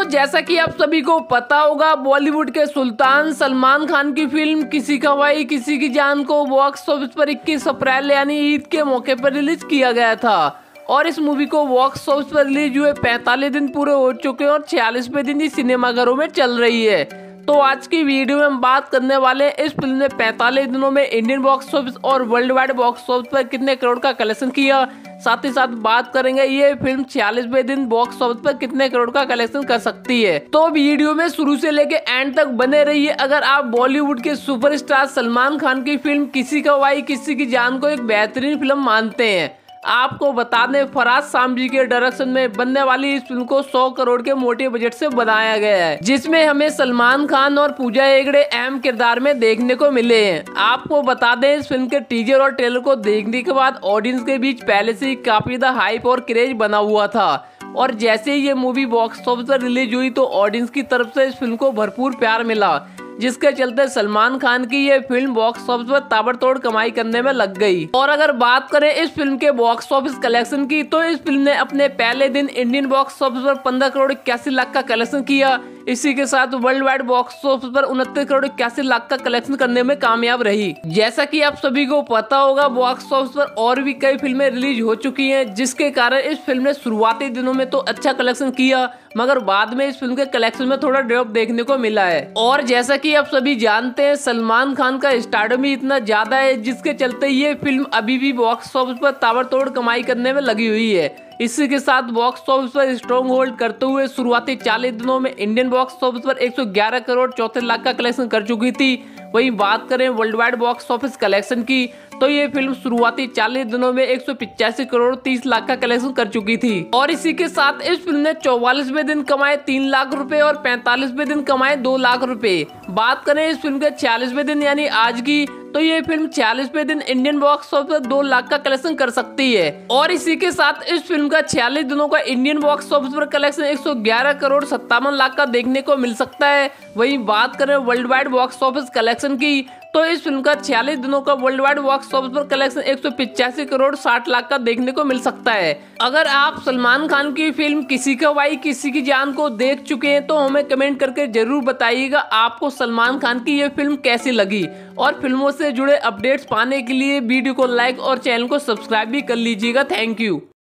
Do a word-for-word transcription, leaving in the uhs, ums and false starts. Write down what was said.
जैसा कि आप सभी को पता होगा, बॉलीवुड के सुल्तान सलमान खान की फिल्म किसी का भाई किसी की जान को बॉक्स ऑफिस पर इक्कीस अप्रैल यानी ईद के मौके पर रिलीज किया गया था। और इस मूवी को बॉक्स ऑफिस पर रिलीज हुए पैंतालीस दिन पूरे हो चुके हैं और छियालीसवें दिन ये सिनेमाघरों में चल रही है। तो आज की वीडियो में हम बात करने वाले हैं इस फिल्म ने पैंतालीस दिनों में इंडियन बॉक्स ऑफिस और वर्ल्ड वाइड बॉक्स ऑफिस पर कितने करोड़ का कलेक्शन किया। साथ ही साथ बात करेंगे ये फिल्म छियालीसवें दिन बॉक्स ऑफिस पर कितने करोड़ का कलेक्शन कर सकती है। तो वीडियो में शुरू से लेके एंड तक बने रहिए। अगर आप बॉलीवुड के सुपरस्टार सलमान खान की फिल्म किसी का भाई किसी की जान को एक बेहतरीन फिल्म मानते हैं, आपको बता दें फराज सामजी के डायरेक्शन में बनने वाली इस फिल्म को सौ करोड़ के मोटे बजट से बनाया गया है, जिसमें हमें सलमान खान और पूजा हेगड़े अहम किरदार में देखने को मिले हैं। आपको बता दें इस फिल्म के टीजर और ट्रेलर को देखने के बाद ऑडियंस के बीच पहले से ही काफी ज्यादा हाइप और क्रेज बना हुआ था। और जैसे ही ये मूवी बॉक्स ऑफिस पर रिलीज हुई तो ऑडियंस की तरफ से इस फिल्म को भरपूर प्यार मिला, जिसके चलते सलमान खान की ये फिल्म बॉक्स ऑफिस पर ताबड़तोड़ कमाई करने में लग गई। और अगर बात करें इस फिल्म के बॉक्स ऑफिस कलेक्शन की, तो इस फिल्म ने अपने पहले दिन इंडियन बॉक्स ऑफिस पर पंद्रह करोड़ इक्यासी लाख का कलेक्शन किया। इसी के साथ वर्ल्ड वाइड बॉक्स ऑफिस पर उनतीस करोड़ इक्यासी लाख का कलेक्शन करने में कामयाब रही। जैसा कि आप सभी को पता होगा, बॉक्स ऑफिस पर और भी कई फिल्में रिलीज हो चुकी हैं, जिसके कारण इस फिल्म ने शुरुआती दिनों में तो अच्छा कलेक्शन किया, मगर बाद में इस फिल्म के कलेक्शन में थोड़ा ड्रॉप देखने को मिला है। और जैसा कि आप सभी जानते हैं, सलमान खान का स्टारडम ही इतना ज्यादा है, जिसके चलते ये फिल्म अभी भी बॉक्स ऑफिस पर ताबड़तोड़ कमाई करने में लगी हुई है। इसी के साथ बॉक्स ऑफिस पर स्ट्रॉन्ग होल्ड करते हुए शुरुआती चालीस दिनों में इंडियन बॉक्स ऑफिस पर एक सौ ग्यारह करोड़ चौंतीस लाख का कलेक्शन कर चुकी थी। वहीं बात करें world wide box office collection की, तो ये फिल्म शुरुआती चालीस दिनों में एक सौ पिचासी करोड़ तीस लाख का कलेक्शन कर चुकी थी। और इसी के साथ इस फिल्म ने चौवालीसवें दिन कमाए तीन लाख रुपए और पैंतालीसवें दिन कमाए दो लाख रुपए। बात करें इस फिल्म के छियालीसवें दिन यानी आज की, तो ये फिल्म छियालीसवें दिन इंडियन बॉक्स ऑफिस पर दो लाख का कलेक्शन कर सकती है। और इसी के साथ इस फिल्म का छियालीस दिनों का इंडियन बॉक्स ऑफिस पर कलेक्शन एक सौ ग्यारह करोड़ सत्तावन लाख का देखने को मिल सकता है। वहीं बात करें world wide box office collection की, तो इस फिल्म का छियालीस दिनों का वर्ल्ड वाइड बॉक्स ऑफिस पर कलेक्शन एक सौ पिचासी करोड़ साठ लाख का देखने को मिल सकता है। अगर आप सलमान खान की फिल्म किसी का भाई किसी की जान को देख चुके हैं तो हमें कमेंट करके जरूर बताइएगा आपको सलमान खान की ये फिल्म कैसी लगी। और फिल्मों से जुड़े अपडेट्स पाने के लिए वीडियो को लाइक और चैनल को सब्सक्राइब भी कर लीजिएगा। Thank you.